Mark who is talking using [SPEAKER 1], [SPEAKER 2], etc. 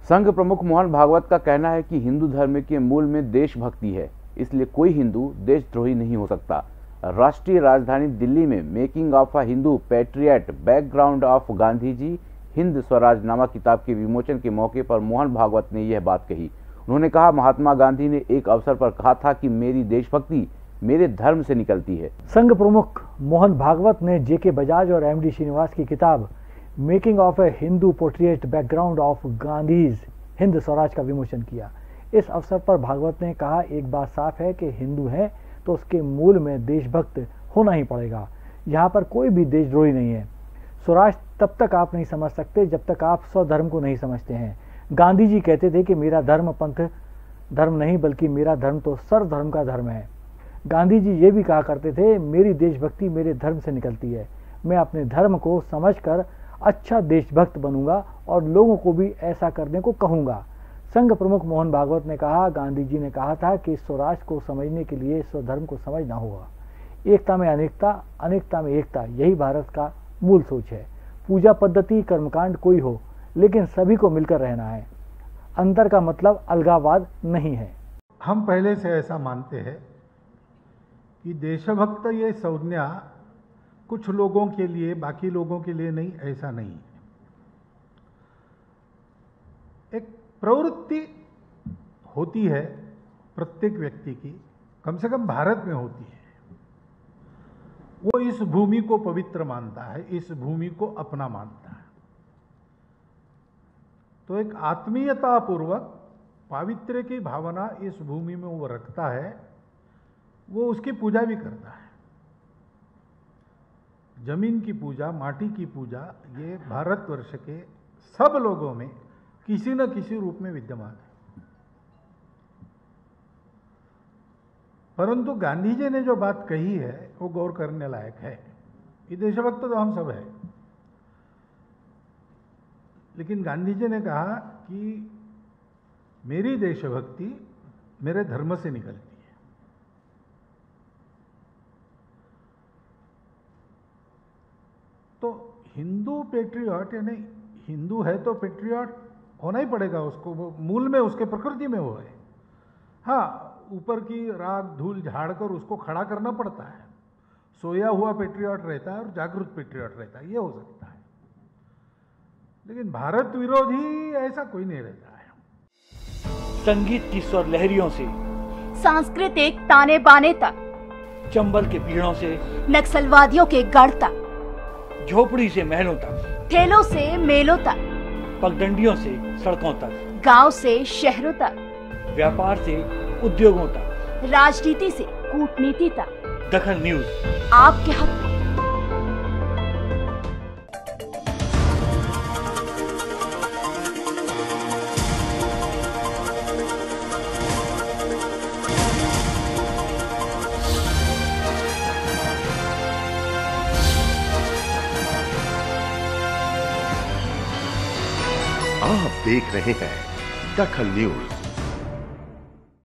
[SPEAKER 1] संघ प्रमुख मोहन भागवत का कहना है कि हिंदू धर्म के मूल में देशभक्ति है, इसलिए कोई हिंदू देशद्रोही नहीं हो सकता। राष्ट्रीय राजधानी दिल्ली में making of a Hindu patriot background of Gandhi ji Hind Swaraj नामक किताब के विमोचन के मौके पर मोहन भागवत ने यह बात कही। उन्होंने कहा, महात्मा गांधी ने एक अवसर पर कहा था कि मेरी देशभक्ति मेरे धर्म से निकलती है।
[SPEAKER 2] संघ प्रमुख मोहन भागवत ने जेके बजाज और एमडी श्रीनिवास की किताब making of a Hindu portrait background of Gandhi's Hind Swaraj का विमोचन किया। इस अवसर पर भागवत ने कहा, एक बात साफ है कि हिंदू है तो उसके मूल में देशभक्त होना ही पड़ेगा। यहाँ पर कोई भी देशद्रोही नहीं है। स्वराज तब तक आप नहीं समझ सकते जब तक आप स्वधर्म को नहीं समझते हैं। गांधी जी कहते थे कि मेरा धर्म पंथ धर्म नहीं बल्कि मेरा धर्म तो सर्वधर्म का धर्म है। गांधी जी ये भी कहा करते थे, मेरी देशभक्ति मेरे धर्म से निकलती है। मैं अपने धर्म को समझकर अच्छा देशभक्त बनूंगा और लोगों को भी ऐसा करने को कहूंगा। संघ प्रमुख मोहन भागवत ने कहा, गांधी जी ने कहा था कि स्वराज को समझने के लिए स्वधर्म को समझना होगा। एकता में अनेकता, अनेकता में एकता, यही भारत का मूल सोच है। पूजा पद्धति कर्मकांड कोई हो, लेकिन सभी को मिलकर रहना है। अंतर का मतलब अलगाववाद नहीं है।
[SPEAKER 3] हम पहले से ऐसा मानते हैं कि देशभक्त ये संज्ञा कुछ लोगों के लिए, बाकी लोगों के लिए नहीं, ऐसा नहीं है। एक प्रवृत्ति होती है प्रत्येक व्यक्ति की, कम से कम भारत में होती है। वो इस भूमि को पवित्र मानता है, इस भूमि को अपना मानता है। तो एक आत्मीयता पूर्वक पावित्र्य की भावना इस भूमि में वो रखता है, वो उसकी पूजा भी करता है। जमीन की पूजा, माटी की पूजा, ये भारतवर्ष के सब लोगों में किसी न किसी रूप में विद्यमान है। परंतु गांधी जी ने जो बात कही है वो गौर करने लायक है। ये देशभक्त तो हम सब है, लेकिन गांधी जी ने कहा कि मेरी देशभक्ति मेरे धर्म से निकलती है। तो हिंदू पेट्रियट, यानी हिंदू है तो पेट्रियट होना ही पड़ेगा उसको, वो मूल में उसके प्रकृति में वो है। हाँ, ऊपर की राख धूल झाड़कर उसको खड़ा करना पड़ता है। सोया हुआ पेट्रियट रहता है और जागृत पेट्रियट रहता है, ये हो सकता है। लेकिन भारत विरोधी ऐसा कोई नहीं रहता है।
[SPEAKER 2] संगीत की स्वर लहरियों से
[SPEAKER 4] सांस्कृतिक ताने बाने तक,
[SPEAKER 2] चंबल के पीड़ों से
[SPEAKER 4] नक्सलवादियों के गढ़ तक,
[SPEAKER 2] झोपड़ी से महलों तक,
[SPEAKER 4] ठेलों से मेलों तक,
[SPEAKER 2] पगडंडियों से सड़कों तक,
[SPEAKER 4] गांव से शहरों तक,
[SPEAKER 2] व्यापार से उद्योगों तक,
[SPEAKER 4] राजनीति से कूटनीति तक,
[SPEAKER 2] दखल न्यूज
[SPEAKER 4] आपके हक में।
[SPEAKER 5] आप देख रहे हैं दखल न्यूज।